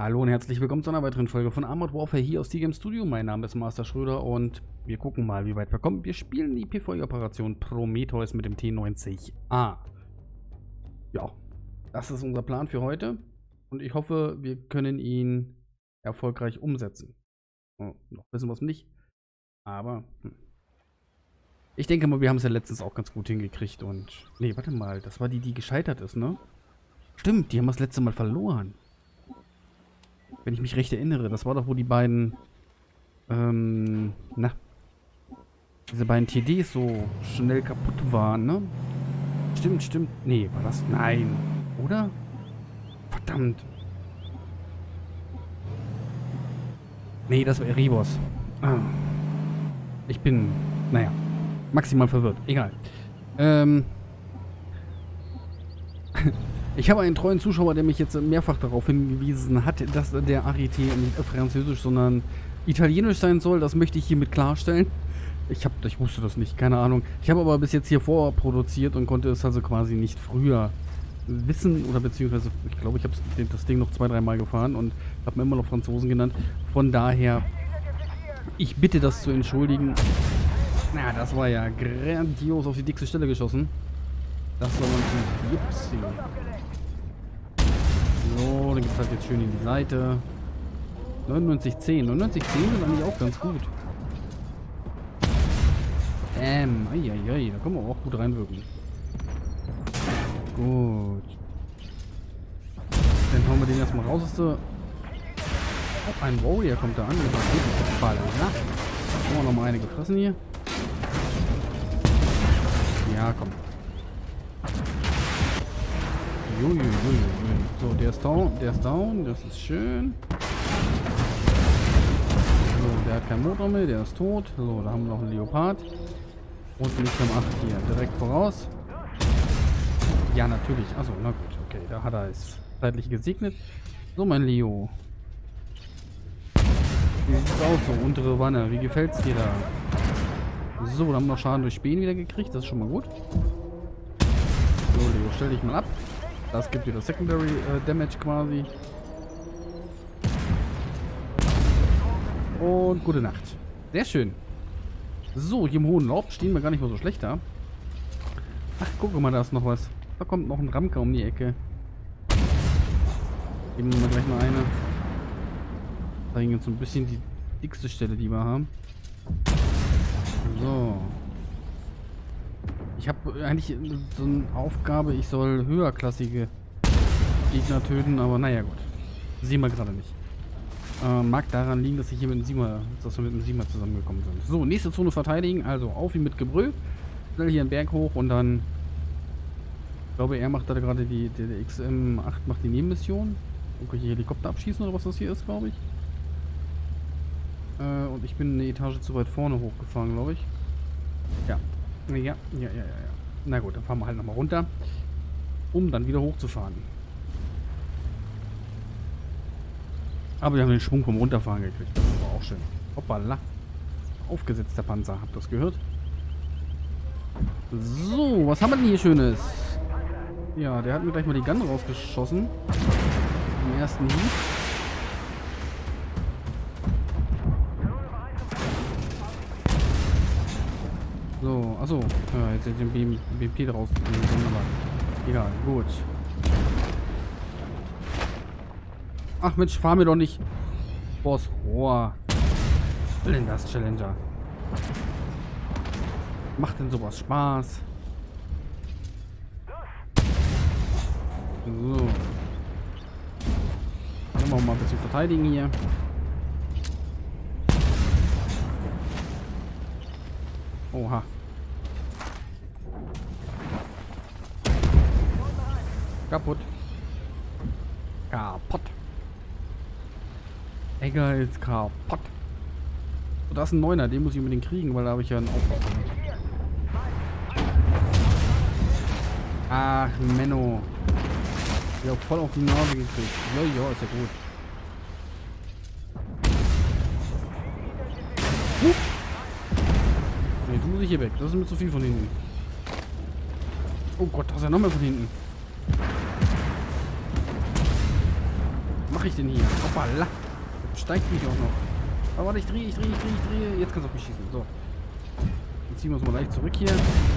Hallo und herzlich willkommen zu einer weiteren Folge von Armored Warfare hier aus TGM Studio. Mein Name ist Master Schröder und wir gucken mal, wie weit wir kommen. Wir spielen die PvE-Operation Prometheus mit dem T90A. Ja, das ist unser Plan für heute und ich hoffe, wir können ihn erfolgreich umsetzen. Oh, noch wissen wir es nicht, aber ich denke mal, wir haben es ja letztens auch ganz gut hingekriegt und... Nee, warte mal, das war die gescheitert ist, ne? Stimmt, die haben wir das letzte Mal verloren. Wenn ich mich recht erinnere, das war doch, wo die beiden, diese beiden TDs so schnell kaputt waren, ne? Stimmt. Nee, war das? Nein. Oder? Verdammt. Nee, das war Erebos. Ich bin, naja, maximal verwirrt. Egal. Ich habe einen treuen Zuschauer, der mich jetzt mehrfach darauf hingewiesen hat, dass der Arité nicht französisch, sondern italienisch sein soll. Das möchte ich hiermit klarstellen. Ich wusste das nicht, keine Ahnung. Ich habe aber bis jetzt hier vorproduziert und konnte es also quasi nicht früher wissen. Oder beziehungsweise, ich glaube, ich habe das Ding noch 2-3 Mal gefahren und habe mir immer noch Franzosen genannt. Von daher, ich bitte das zu entschuldigen. Na, das war ja grandios auf die dickste Stelle geschossen. Das war ein Jupsi. So, dann gibt es halt jetzt schön in die Seite. 9910. 9910 ist eigentlich auch ganz gut. Eieiei, da können wir auch gut reinwirken. Gut. Dann hauen wir den erstmal raus. Auch ein Warrior kommt da an. Mit einem Fall. Ja. Haben wir nochmal eine gefressen hier. Ja, komm. So, der ist down, das ist schön. So, der hat keinen Motor mehr, der ist tot. So, da haben wir noch einen Leopard. Und den M8 hier direkt voraus. Ja, natürlich. Achso, na gut, okay. Da hat er es zeitlich gesegnet. So, mein Leo. Wie sieht's aus, so untere Wanne? Wie gefällt's dir da? So, da haben wir noch Schaden durch Spähen wieder gekriegt. Das ist schon mal gut. So, Leo, stell dich mal ab. Das gibt dir das Secondary Damage quasi. Und gute Nacht. Sehr schön. So, hier im hohen Laub stehen wir gar nicht mal so schlecht da. Ach, guck mal, da ist noch was. Da kommt noch ein Ramka um die Ecke. Geben wir mal gleich mal eine. Zeigen jetzt so ein bisschen die dickste Stelle, die wir haben. So. Ich habe eigentlich so eine Aufgabe, ich soll höherklassige Gegner töten, aber naja gut. Sehen wir gerade nicht. Mag daran liegen, dass wir mit dem Siemer zusammengekommen sind. So, nächste Zone verteidigen, also auf ihn mit Gebrüll. Schnell hier einen Berg hoch und dann... Ich glaube, er macht da gerade der XM8 macht die Nebenmission. Irgendwelche Helikopter abschießen oder was das hier ist, glaube ich. Und ich bin eine Etage zu weit vorne hochgefahren, glaube ich. Ja. Ja. Na gut, dann fahren wir halt nochmal runter, um dann wieder hochzufahren. Aber wir haben den Schwung vom Runterfahren gekriegt. Das war auch schön. Hoppala. Aufgesetzter Panzer. Habt ihr das gehört? So, was haben wir denn hier Schönes? Ja, der hat mir gleich mal die Gun rausgeschossen. Im ersten Hieb. So, achso. Ja, jetzt den BP draus. Egal, gut. Ach Mensch, fahr mir doch nicht. Boss Rohr. Was will denn das, Challenger? Macht denn sowas Spaß? So. Dann machen wir mal ein bisschen verteidigen hier. Oha. Kaputt. Egal, ist kaputt. So, da ist ein 9er, den muss ich unbedingt kriegen, weil da habe ich ja einen Aufbau. Ach, Menno. Ich habe voll auf die Nase gekriegt. Ja, ist ja gut. Jetzt muss ich hier weg. Das ist mir zu viel von hinten. Oh Gott, da ist ja noch mehr von hinten. mache ich denn hier? Hoppala. Steigt mich auch noch. Aber warte, ich drehe. Jetzt kannst du auf mich schießen. So. Dann ziehen wir uns mal leicht zurück hier.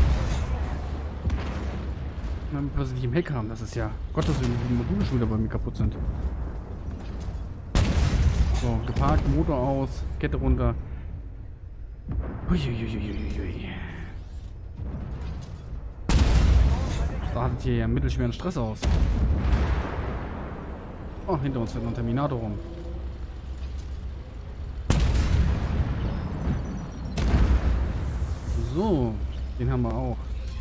Wenn wir plötzlich nicht im Heck haben. Das ist ja... Gott, dass die Module schon wieder bei mir kaputt sind. So, geparkt, Motor aus, Kette runter. Uiuiuiuiui. Da hattet hier ja einen mittelschweren Stress aus. Oh, hinter uns fährt noch ein Terminator rum. So, den haben wir auch.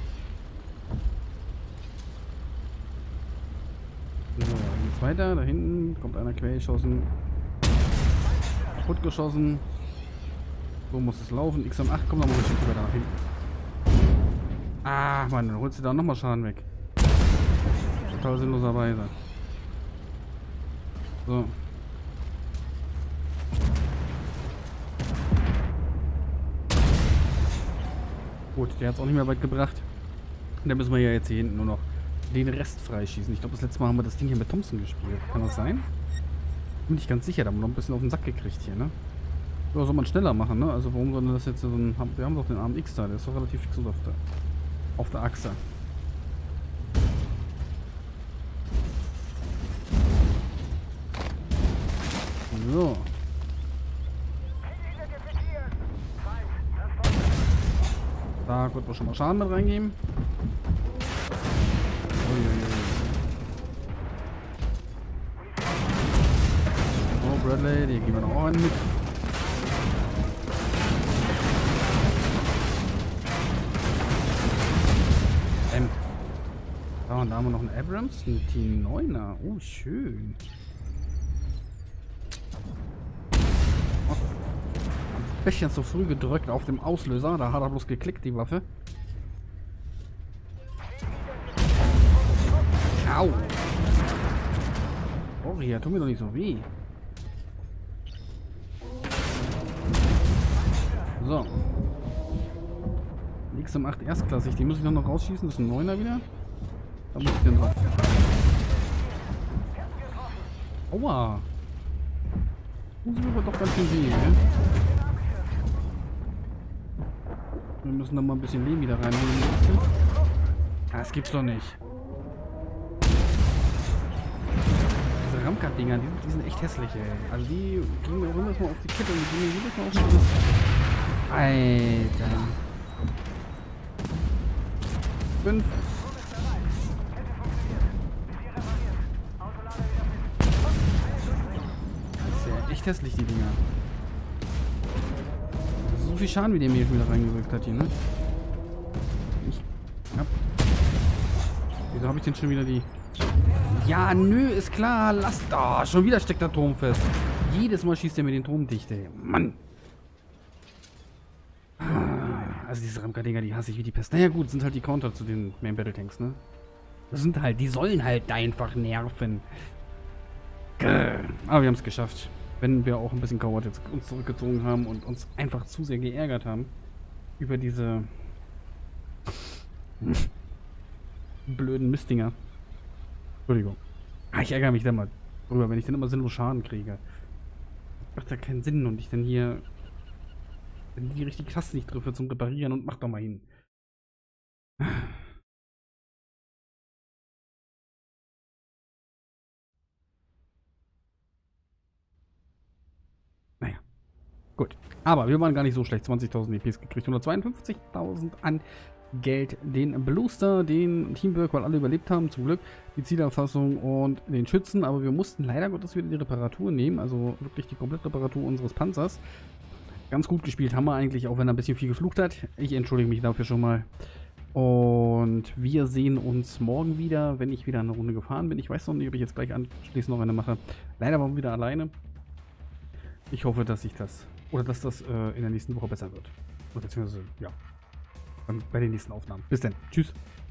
So, geht's weiter. Da hinten kommt einer quergeschossen. Kaputt geschossen. So muss es laufen. XM8, komm noch mal ein Stück weiter nach hinten. Ah, Mann, dann holst du da nochmal Schaden weg. Total sinnloserweise. So. Gut, der hat es auch nicht mehr weit gebracht. Und dann müssen wir ja jetzt hier hinten nur noch den Rest freischießen. Ich glaube, das letzte Mal haben wir das Ding hier mit Thompson gespielt. Kann das sein? Bin nicht ganz sicher, da haben wir noch ein bisschen auf den Sack gekriegt hier, ne? Oder soll man schneller machen, ne? Also warum soll das jetzt so ein... Wir haben doch den AMX da, der ist doch relativ fix auf der Achse. So. Da konnten wir schon mal Schaden mit reingeben. Oh, Bradley, die geben wir noch einen mit. Ja, und da haben wir noch einen Abrams, einen T9er. Oh, schön. Oh. Ein bisschen zu früh gedrückt auf dem Auslöser. Da hat er bloß geklickt, die Waffe. Au. Oh, hier, tut mir doch nicht so weh. So. XM8 erstklassig. Die muss ich noch rausschießen. Das ist ein 9er wieder. Da muss ich den drauf. Aua. Das ist aber doch ganz schön weh, ne? Wir müssen da mal ein bisschen Lehm wieder reinholen. Das gibt's doch nicht. Diese Ramkat-Dinger, die sind echt hässlich, ey. Also die gehen mir auch immer mal auf die Kette und die gehen mir jedes Mal auf die... Alter. 5. Das ist ja echt hässlich, die Dinger. Das ist so viel Schaden, wie der mir wieder reingewirkt hat hier, ne? Wieso habe ich denn schon wieder die... Ja, nö, ist klar. Lass... Oh, schon wieder steckt der Turm fest. Jedes Mal schießt er mir den Turm dicht, ey. Mann. Also diese Ramka-Dinger, die hasse ich wie die Pest. Naja gut, sind halt die Counter zu den Main Battle Tanks, ne? Das sind halt, die sollen halt einfach nerven. Aber wir haben es geschafft. Wenn wir auch ein bisschen Coward jetzt uns zurückgezogen haben und uns einfach zu sehr geärgert haben über diese blöden Mistdinger. Entschuldigung. Ich ärgere mich da mal drüber, wenn ich dann immer sinnlos Schaden kriege. Macht ja keinen Sinn und ich dann hier... Wenn die richtige Taste nicht treffe zum Reparieren und mach doch mal hin. Naja. Gut. Aber wir waren gar nicht so schlecht. 20.000 EPs gekriegt. 152.000 an Geld. Den Bluster, den Teamwork, weil alle überlebt haben. Zum Glück. Die Zielerfassung und den Schützen. Aber wir mussten leider Gottes wieder die Reparatur nehmen. Also wirklich die komplette Reparatur unseres Panzers. Ganz gut gespielt haben wir eigentlich, auch wenn er ein bisschen viel geflucht hat. Ich entschuldige mich dafür schon mal. Und wir sehen uns morgen wieder, wenn ich wieder eine Runde gefahren bin. Ich weiß noch nicht, ob ich jetzt gleich anschließend noch eine mache. Leider waren wir wieder alleine. Ich hoffe, dass ich das, oder dass das in der nächsten Woche besser wird. Oder beziehungsweise, ja, bei den nächsten Aufnahmen. Bis dann. Tschüss.